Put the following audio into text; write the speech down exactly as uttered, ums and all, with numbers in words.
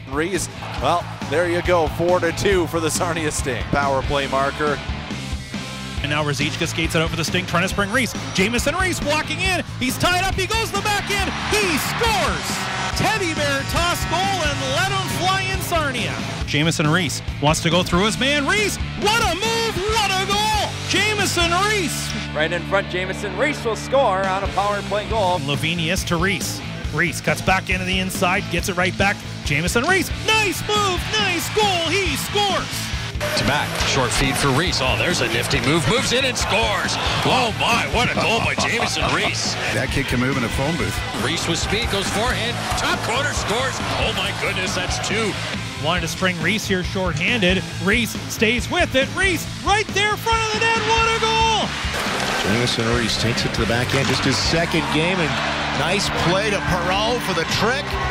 Reese, well, there you go, four to two for the Sarnia Sting. Power play marker. And now Ruzicka skates it out for the Sting, trying to spring Reese. Jamieson Reese walking in. He's tied up. He goes to the back end. He scores! Teddy bear toss goal and let him fly in Sarnia. Jamieson Reese wants to go through his man. Reese, what a move! What a goal! Jamieson Reese! Right in front, Jamieson Reese will score on a power play goal. Lavinius to Reese. Reese cuts back into the inside, gets it right back. Jamieson Reese, nice move, nice goal, he scores! To back, short feed for Reese. Oh, there's a nifty move. Moves in and scores. Oh my, what a goal by Jamieson Reese. That kid can move in a phone booth. Reese with speed, goes forehand, top corner, scores. Oh my goodness, that's two. Wanted to spring Reese here short-handed. Reese stays with it. Reese right there in front of the net. What a goal! Jamieson Reese takes it to the back end. Just his second game, and nice play to Perreault for the trick.